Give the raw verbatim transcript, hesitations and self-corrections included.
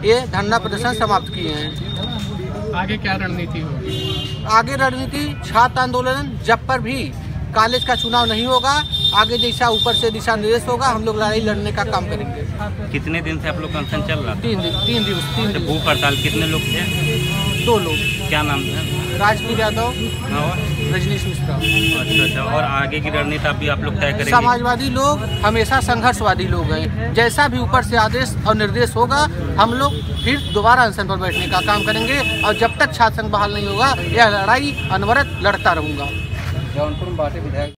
ये धरना प्रदर्शन समाप्त किए हैं। आगे क्या रणनीति होगी? आगे रणनीति छात्र आंदोलन, जब पर भी कॉलेज का चुनाव नहीं होगा, आगे जैसा ऊपर से दिशा निर्देश होगा, हम लोग लड़ाई लड़ने का काम करेंगे। कितने दिन से आप लोग का अनशन चल रहा? तीन दिन तीन दिवस तीन दिन। भूख हड़ताल कितने लोग थे? दो लोग। क्या नाम है? राजवीर यादव और रजनीश मिश्रा। अच्छा अच्छा। और आगे की रणनीति भी आप लोग तय करेंगे? समाजवादी लोग हमेशा संघर्षवादी लोग हैं। जैसा भी ऊपर से आदेश और निर्देश होगा, हम लोग फिर दोबारा अनशन पर बैठने का काम करेंगे और जब तक छात्र संघ बहाल नहीं होगा, यह लड़ाई अनवरत लड़ता रहूँगा। जौनपुर में बाटे विधायक